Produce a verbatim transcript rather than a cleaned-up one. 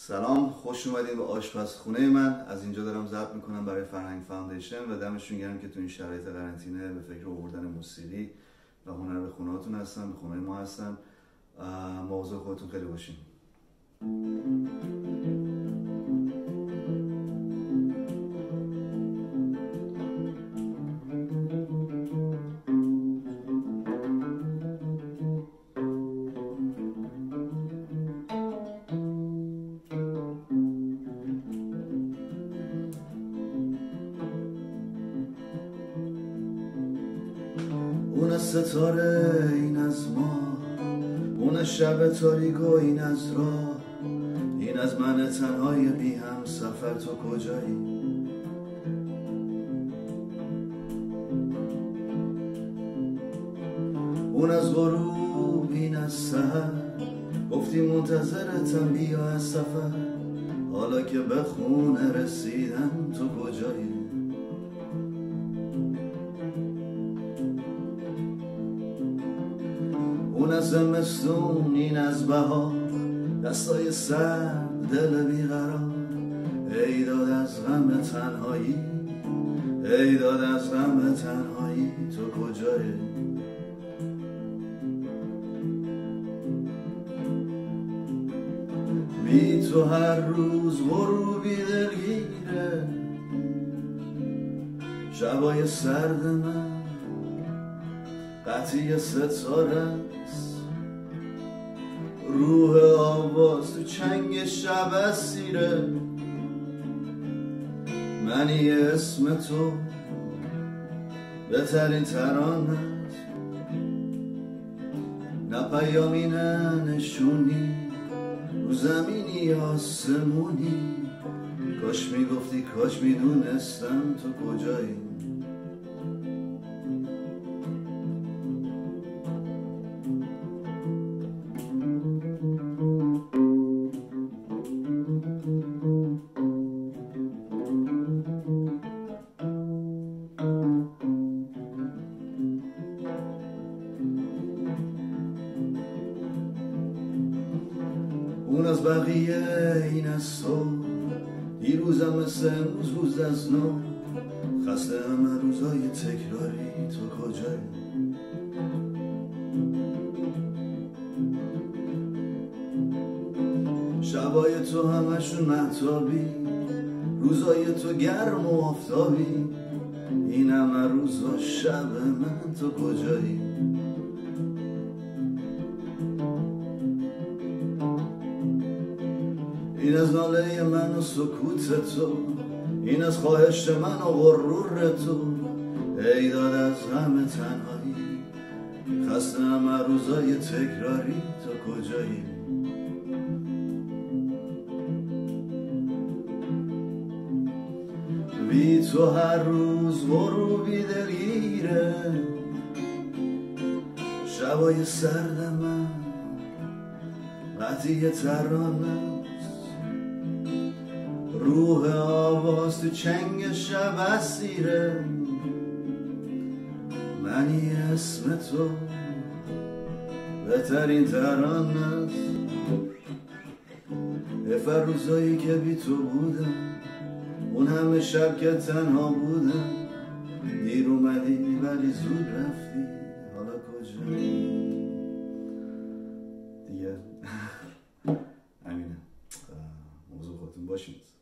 سلام، خوش اومدید به آشپزخونه من. از اینجا دارم ضبط میکنم برای فرهنگ فاندیشن و دمشون گرم که تو این شرایط قرنطینه به فکر آوردن موسیقی و هنر به خونه‌هاتون هستن، به خونه ما هستن. مواظب خودتون خیلی باشین. اون ستاره این از ما، اون شب تاریک و این از راه، این از من تنهای بی هم سفر. تو کجایی؟ اون از غروب این از سحر، گفتی منتظرتم بیا از سفر. حالا که به خونه رسیدم تو کجایی؟ اون از زمستون این از بهار، دستای سرد دل بیقرار. ای داد از غم تنهایی، ای داد از غم تنهایی. تو کجایی؟ بی تو هر روز غروبی دلگیره، شبای سرد من قطعی ستاره است. روح آواز تو چنگ شب اسیره، منی اسم تو بهترین ترانه است. نه پیامی نه نشونی، رو زمینی آسمونی. کاش میگفتی، کاش میدونستم تو کجایی. اون از بقیه این از تو، دیروزم مثل امروز روز از نو. خسته همه روزای تکراری. تو کجایی؟ شبای تو همشون مهتابی، روزای تو گرم و آفتابی. این همه روزا شب من. تو کجایی؟ این از ناله من و سکوت تو، این از خواهش من و غرور تو. ای داد از غم تنهایی، خسته همه روزای تکراری. تو کجایی؟ بی تو هر روز غروبی دلگیره، شبای سرد من قطعی ترانه. روح آواز تو چنگ شب اسیره، منی اسم تو بهترین ترانه است. حیف روزایی که بی تو بودم، اون همه شب که تنها بودم. دیر اومدی ولی زود رفتی، حالا کجایی؟ دیگه همینه. موضوع خودتون باشید.